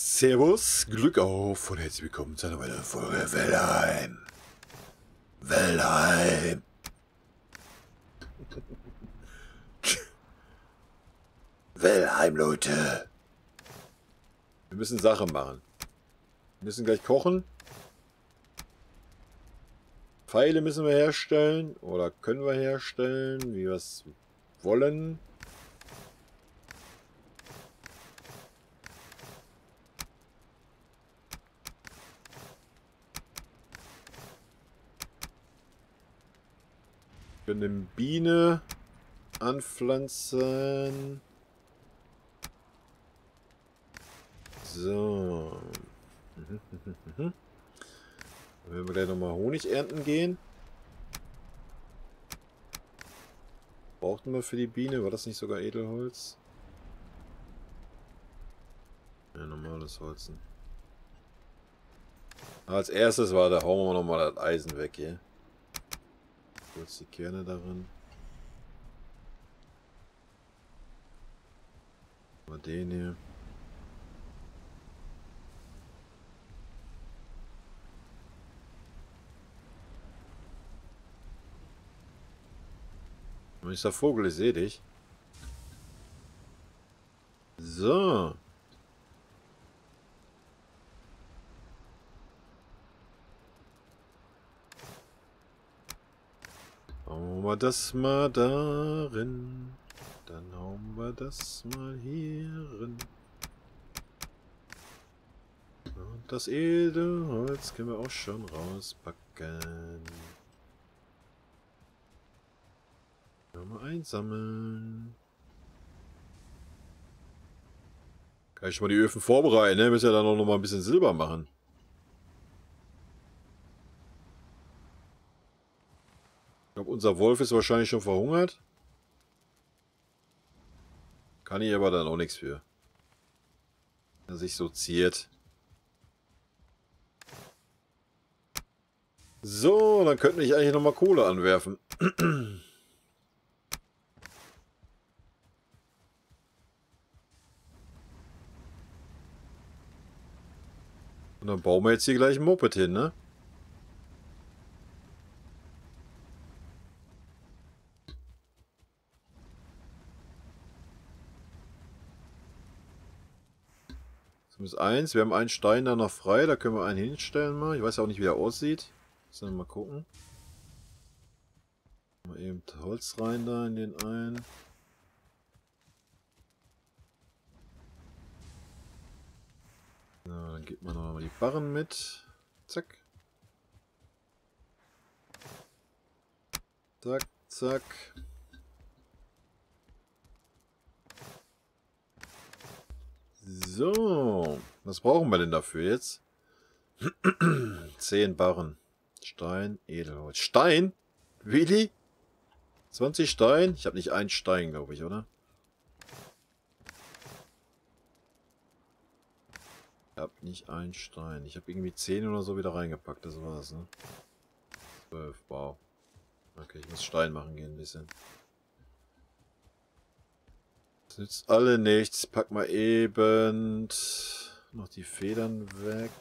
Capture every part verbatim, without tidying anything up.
Servus, Glück auf und herzlich willkommen zu einer weiteren Folge Valheim. Valheim. Valheim, Leute. Wir müssen Sache machen. Wir müssen gleich kochen. Pfeile müssen wir herstellen oder können wir herstellen, wie wir es wollen. Wir können eine Biene anpflanzen. So. Dann werden wir gleich nochmal Honig ernten gehen. Brauchten wir für die Biene? War das nicht sogar Edelholz? Ja, normales Holzen. Als erstes war, da hauen wir nochmal das Eisen weg hier. Kurz die Kerne darin. Mal den hier. Mister Vogel, ich sehe dich. So. Hauen wir das mal darin. Dann hauen wir das mal hierin. Und das Edelholz können wir auch schon rauspacken. Mal einsammeln. Kann ich schon mal die Öfen vorbereiten, ne? Müssen ja dann auch noch mal ein bisschen Silber machen. Ich glaube, unser Wolf ist wahrscheinlich schon verhungert. Kann ich aber dann auch nichts für. Wenn er sich so ziert. So, dann könnte ich eigentlich noch mal Kohle anwerfen. Und dann bauen wir jetzt hier gleich ein Moped hin, ne? Zumindest eins. Wir haben einen Stein da noch frei. Da können wir einen hinstellen mal. Ich weiß ja auch nicht, wie der aussieht. Müssen wir mal gucken. Mal eben Holz rein da in den einen. So, dann gibt man noch mal die Barren mit. Zack. Zack, zack. So. Was brauchen wir denn dafür jetzt? zehn Barren. Stein, Edelholz. Stein? Willi? zwanzig Stein? Ich habe nicht einen Stein, glaube ich, oder? Ich habe nicht einen Stein. Ich habe irgendwie zehn oder so wieder reingepackt. Das war's, ne? zwölf. Wow. Okay, ich muss Stein machen gehen ein bisschen. Das nützt alle nichts. Pack mal eben noch die Federn weg.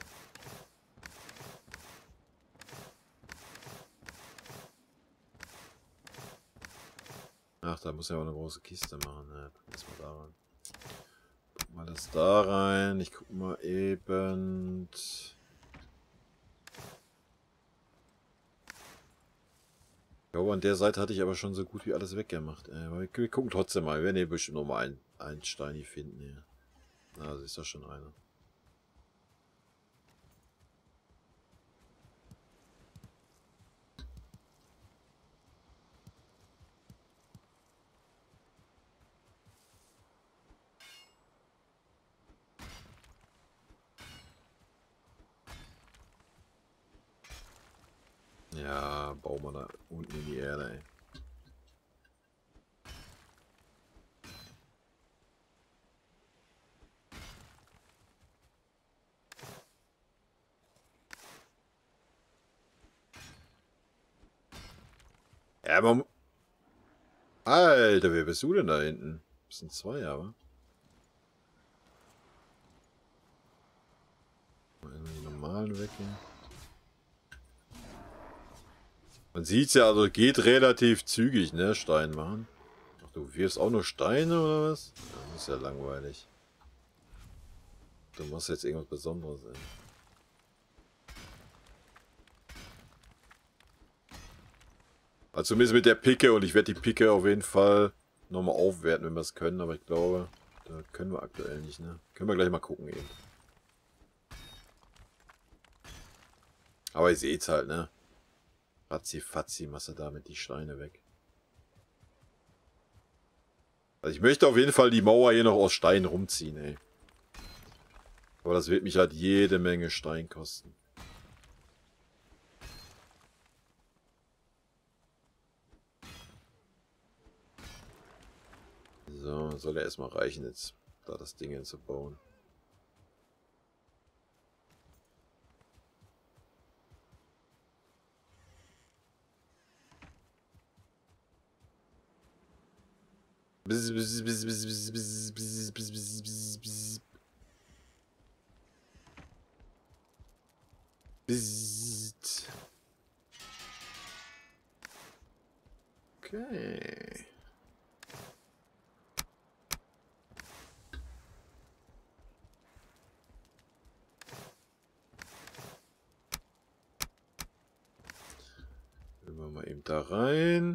Ach, da muss ja auch eine große Kiste machen. Ja, pack das mal da rein. Pack mal das da rein. Ich guck mal eben. Ich glaube, an der Seite hatte ich aber schon so gut wie alles weggemacht. Äh, aber wir gucken trotzdem mal. Wir werden hier bestimmt noch mal einen, einen Stein hier finden. Hier. Na, also ist da schon einer. Ja, bauen wir da unten in die Erde, ey. Ja, aber... Alter, wer bist du denn da hinten? Das sind zwei, aber... Die normalen weg hier. Man sieht es ja, also geht relativ zügig, ne? Stein machen. Ach, du wirfst auch nur Steine oder was? Ja, das ist ja langweilig. Du machst jetzt irgendwas Besonderes, ey. Also zumindest mit der Picke, und ich werde die Picke auf jeden Fall nochmal aufwerten, wenn wir es können, aber ich glaube, da können wir aktuell nicht, ne? Können wir gleich mal gucken eben. Aber ihr seht's halt, ne? Fatzi, fatzi, machst du damit die Steine weg. Also ich möchte auf jeden Fall die Mauer hier noch aus Stein rumziehen, ey. Aber das wird mich halt jede Menge Stein kosten. So, soll ja erstmal reichen jetzt, da das Ding hinzubauen. Bis, bis, bis, bis, bis, bis, bis, bis, bis, bis, bis. Bis. Okay. Gehen wir mal eben da rein.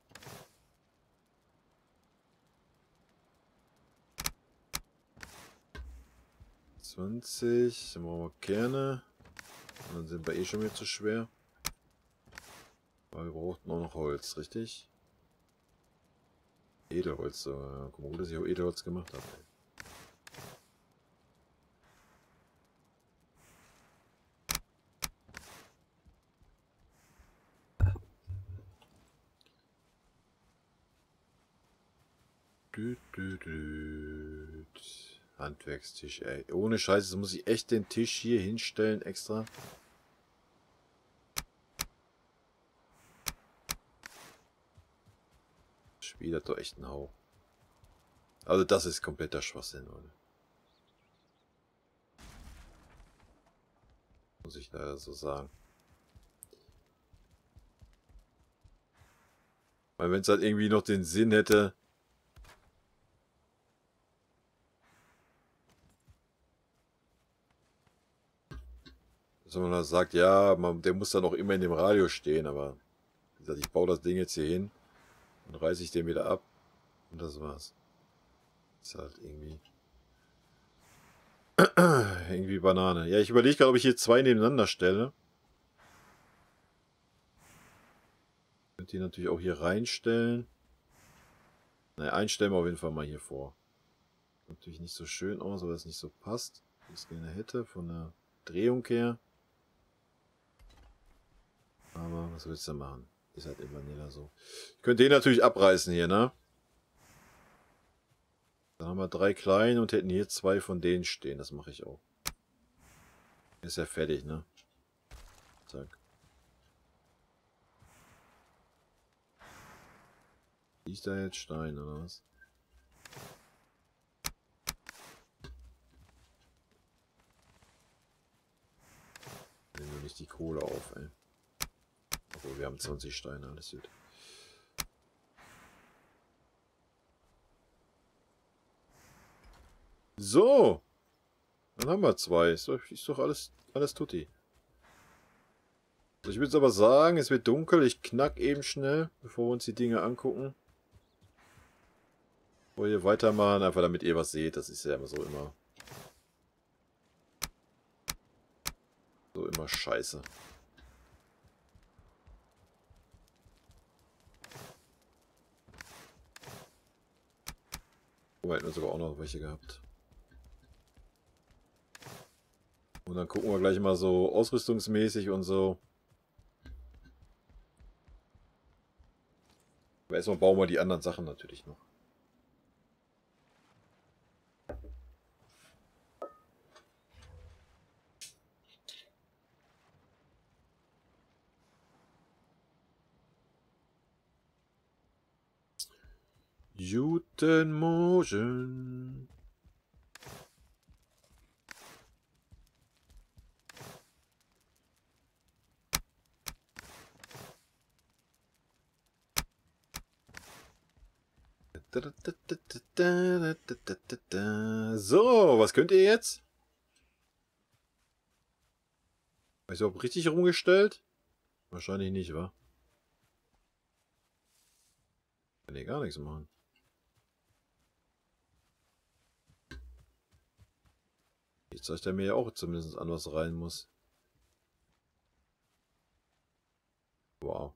zwanzig, dann brauchen wir Kerne. Und dann sind wir eh schon wieder zu schwer. Aber wir brauchten auch noch Holz, richtig? Edelholz, so. Ja, guck mal, gut, dass ich auch Edelholz gemacht habe. Dü, dü, dü. Handwerkstisch, ey. Ohne Scheiße, muss ich echt den Tisch hier hinstellen extra. Spiel hat doch echt einen Hauch. Also das ist kompletter Schwachsinn, Leute. Muss ich leider so sagen. Weil wenn es halt irgendwie noch den Sinn hätte, dass man da sagt, ja, man, der muss dann auch immer in dem Radio stehen, aber wie gesagt, ich baue das Ding jetzt hier hin und reiße ich den wieder ab und das war's. Ist halt irgendwie irgendwie Banane. Ja, ich überlege gerade, ob ich hier zwei nebeneinander stelle. Könnt ihr natürlich auch hier reinstellen. Naja, einen stellen wir auf jeden Fall mal hier vor. Sieht natürlich nicht so schön aus, weil es nicht so passt, wie ich es gerne hätte, von der Drehung her. Aber was willst du machen? Ist halt immer Vanilla so. Ich könnte den natürlich abreißen hier, ne? Dann haben wir drei kleine und hätten hier zwei von denen stehen. Das mache ich auch. Ist ja fertig, ne? Zack. Ist da jetzt Stein, oder was? Nehmen wir nicht die Kohle auf, ey. Obwohl, wir haben zwanzig Steine, alles gut. So! Dann haben wir zwei. Ist doch, ist doch alles, alles tutti. Also ich würde aber sagen, es wird dunkel. Ich knack eben schnell, bevor wir uns die Dinge angucken. Bevor wir hier weitermachen, einfach damit ihr was seht. Das ist ja immer so immer. So immer scheiße. Oh, hätten wir sogar auch noch welche gehabt. Und dann gucken wir gleich mal so ausrüstungsmäßig und so. Aber erstmal bauen wir die anderen Sachen natürlich noch. Guten Morgen. So, was könnt ihr jetzt? Habe ich überhaupt richtig rumgestellt? Wahrscheinlich nicht, wa? Kann ich gar nichts machen. Jetzt zeigt er mir ja auch zumindest an, was rein muss. Wow.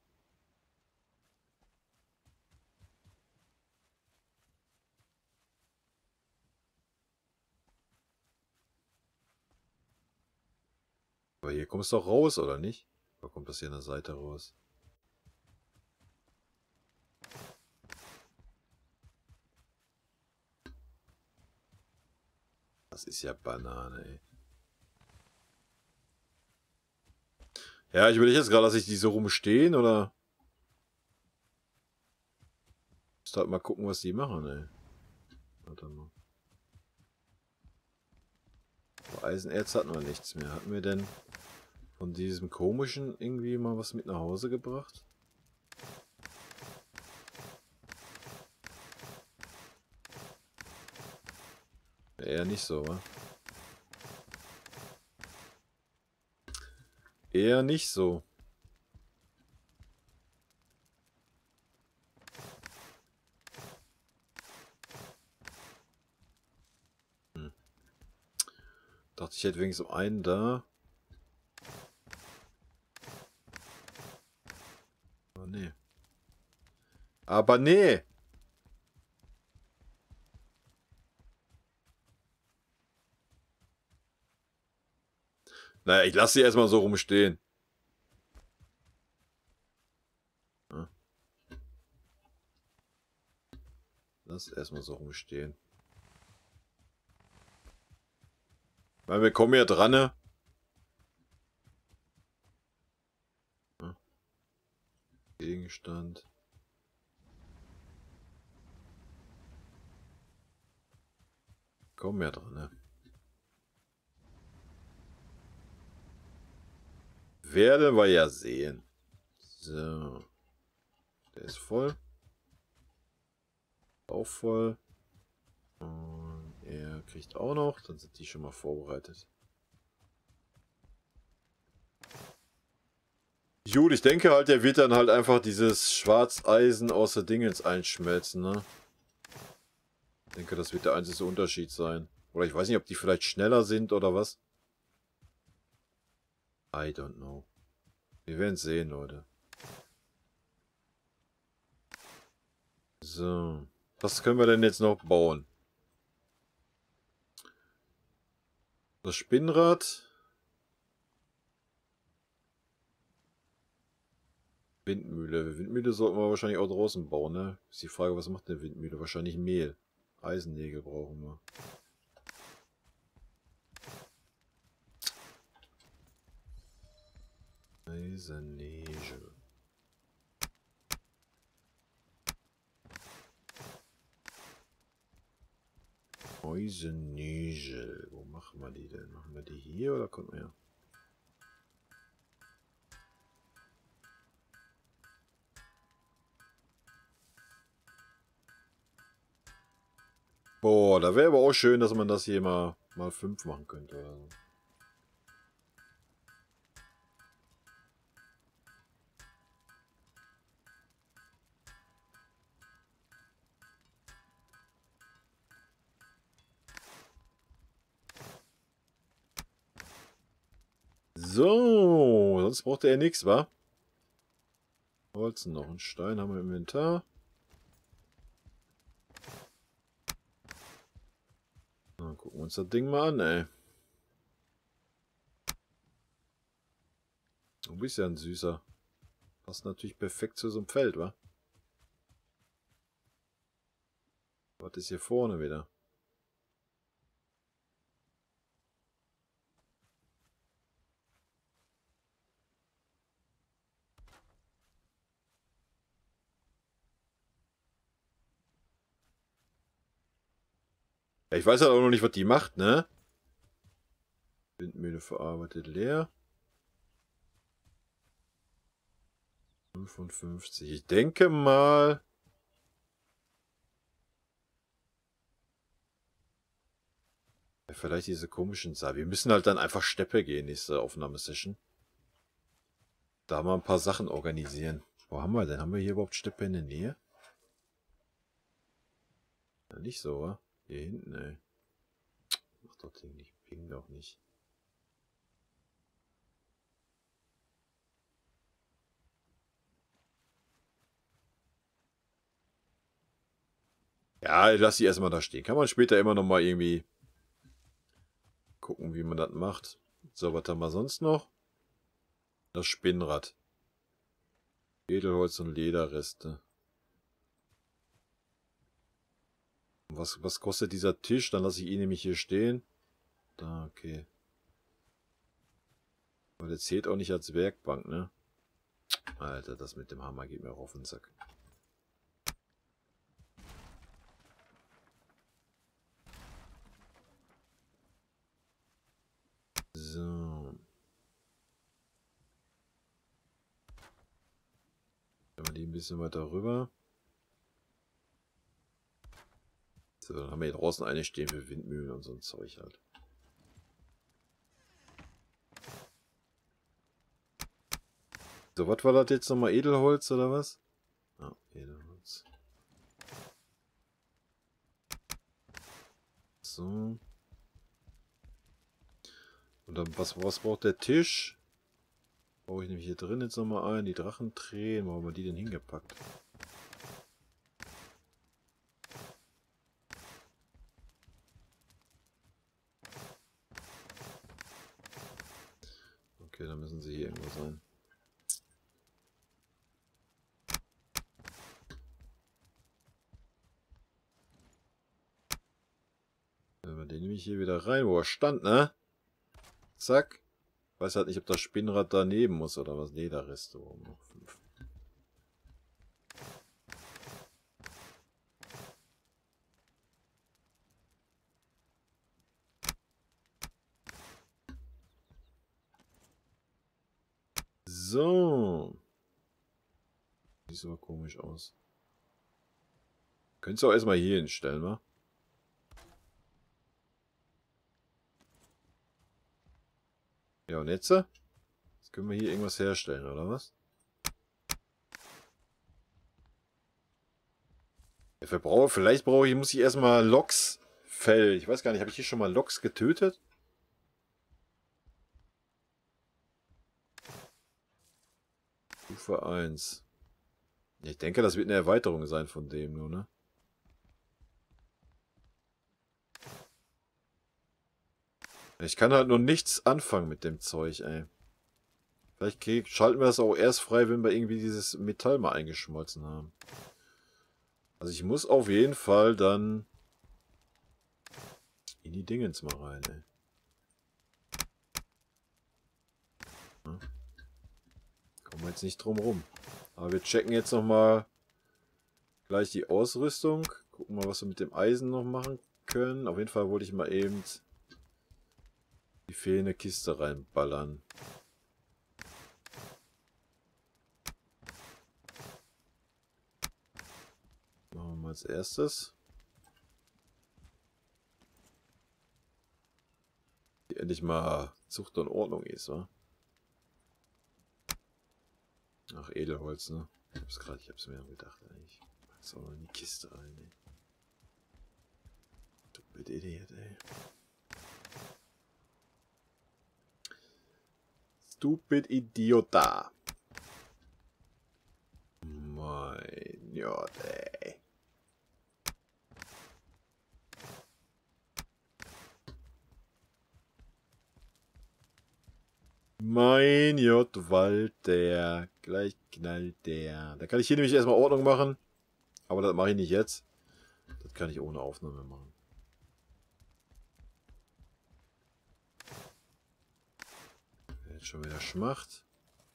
Aber hier kommt es doch raus, oder nicht? Oder kommt das hier an der Seite raus? Das ist ja Banane, ey. Ja, ich will jetzt gerade, dass ich die so rumstehen, oder? Ich muss halt mal gucken, was die machen, ey. Warte mal. Bei Eisenerz hatten wir nichts mehr. Hatten wir denn von diesem komischen irgendwie mal was mit nach Hause gebracht? Eher nicht so, wa? Eher nicht so. Hm. Dachte, ich hätte wenigstens einen da. Aber nee. Aber nee! Naja, ich lasse sie erstmal so rumstehen. Ja. Lass erstmal so rumstehen. Weil wir kommen ja dran, ne? Ja. Gegenstand. Kommen ja dran, ne? Werden wir ja sehen. So. Der ist voll. Auch voll. Und er kriegt auch noch. Dann sind die schon mal vorbereitet. Gut, ich denke halt, der wird dann halt einfach dieses Schwarzeisen aus der Dingens einschmelzen, ne? Ich denke, das wird der einzige Unterschied sein. Oder ich weiß nicht, ob die vielleicht schneller sind oder was. I don't know. Wir werden sehen, Leute. So. Was können wir denn jetzt noch bauen? Das Spinnrad. Windmühle. Windmühle sollten wir wahrscheinlich auch draußen bauen, ne? Ist die Frage, was macht eine Windmühle? Wahrscheinlich Mehl. Eisennägel brauchen wir. Eisennägel. Eisennägel. Wo machen wir die denn? Machen wir die hier oder kommt mehr? Boah, da wäre aber auch schön, dass man das hier mal, mal fünf machen könnte oder so. So, sonst braucht er nichts, wa? Holz noch. Ein Stein haben wir im Inventar. Dann gucken wir uns das Ding mal an, ey. Du bist ja ein Süßer. Passt natürlich perfekt zu so einem Feld, wa? Was ist hier vorne wieder? Ja, ich weiß halt auch noch nicht, was die macht, ne? Windmühle verarbeitet leer. fünfundfünfzig. Ich denke mal... Ja, vielleicht diese komischen Sachen. Wir müssen halt dann einfach Steppe gehen, nächste Aufnahmesession. Da mal ein paar Sachen organisieren. Wo haben wir denn? Haben wir hier überhaupt Steppe in der Nähe? Ja, nicht so, wa? Hier hinten, ey. Mach doch Ding nicht. Ping doch nicht. Ja, lass die erstmal da stehen. Kann man später immer noch mal irgendwie gucken, wie man das macht. So, was haben wir sonst noch? Das Spinnrad. Edelholz und Lederreste. Was, was kostet dieser Tisch? Dann lasse ich ihn nämlich hier stehen. Da, okay. Aber der zählt auch nicht als Werkbank, ne? Alter, das mit dem Hammer geht mir auch auf den Sack. So. Wenn wir die ein bisschen weiter rüber. So, dann haben wir hier draußen eine stehen für Windmühlen und so ein Zeug halt. So, was war das jetzt nochmal? Edelholz oder was? Ah, Edelholz. So. Und dann, was, was braucht der Tisch? Baue ich nämlich hier drin jetzt nochmal ein. Die Drachentränen. Wo haben wir die denn hingepackt? Okay, dann müssen sie hier irgendwo sein. Den nehme ich hier wieder rein, wo er stand, ne? Zack. Weiß halt nicht, ob das Spinnrad daneben muss oder was. Lederreste. Oh, noch fünf. So. Sieht aber komisch aus. Könntest du auch erstmal hier hinstellen, wa? Ja, und jetzt? Jetzt können wir hier irgendwas herstellen, oder was? Der Verbraucher, vielleicht brauche ich, muss ich erstmal Loks Fell. Ich weiß gar nicht, habe ich hier schon mal Loks getötet? Stufe eins. Ich denke, das wird eine Erweiterung sein von dem nur, ne? Ich kann halt nur nichts anfangen mit dem Zeug, ey. Vielleicht krieg, schalten wir das auch erst frei, wenn wir irgendwie dieses Metall mal eingeschmolzen haben. Also ich muss auf jeden Fall dann in die Dingens mal rein, ey. Ja. Kommen wir jetzt nicht drum rum. Aber wir checken jetzt nochmal gleich die Ausrüstung. Gucken mal, was wir mit dem Eisen noch machen können. Auf jeden Fall wollte ich mal eben die fehlende Kiste reinballern. Machen wir mal als erstes. Die endlich mal Zucht und Ordnung ist, wa? Ach, Edelholz, ne? Ich hab's gerade, ich hab's mir gedacht, eigentlich. Ich pack's auch noch in die Kiste rein, ey. Stupid Idiot, ey. Stupid Idiota. Mein Gott, ey. Mein J. Walter. Gleich knallt der. Da kann ich hier nämlich erstmal Ordnung machen. Aber das mache ich nicht jetzt. Das kann ich ohne Aufnahme machen. Jetzt schon wieder Schmacht.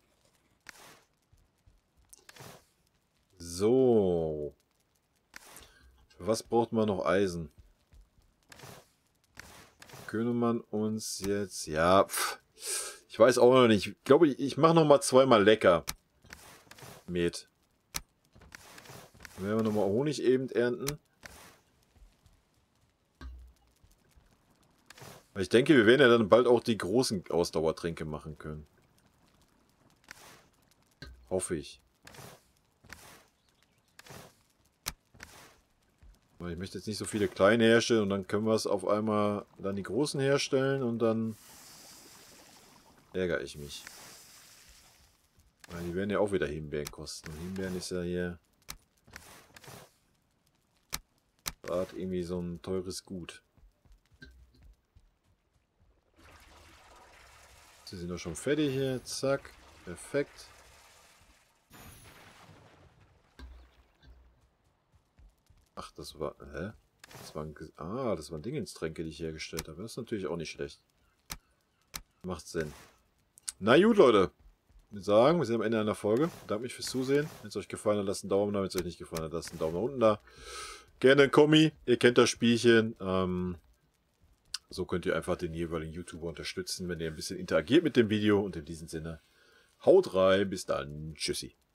So. Für was braucht man noch Eisen? Können man uns jetzt... Ja, pff. Ich weiß auch noch nicht. Ich glaube, ich mache noch mal zweimal lecker. Met. Dann werden wir noch mal Honig eben ernten. Ich denke, wir werden ja dann bald auch die großen Ausdauertränke machen können. Hoffe ich. Weil ich möchte jetzt nicht so viele kleine herstellen und dann können wir es auf einmal dann die großen herstellen und dann ärgere ich mich. Weil die werden ja auch wieder Himbeeren kosten. Und Himbeeren ist ja hier gerade irgendwie so ein teures Gut. Sie sind doch schon fertig hier. Zack. Perfekt. Ach, das war... Hä? Das waren... Ah, das waren Dingenstränke, die ich hergestellt habe. Das ist natürlich auch nicht schlecht. Macht Sinn. Na gut, Leute. Ich würde sagen, wir sind am Ende einer Folge. Danke mich fürs Zusehen. Wenn es euch gefallen hat, lasst einen Daumen da. Wenn es euch nicht gefallen hat, lasst einen Daumen nach unten da. Gerne ein Kommi. Ihr kennt das Spielchen. Ähm, so könnt ihr einfach den jeweiligen YouTuber unterstützen, wenn ihr ein bisschen interagiert mit dem Video. Und in diesem Sinne, haut rein. Bis dann. Tschüssi.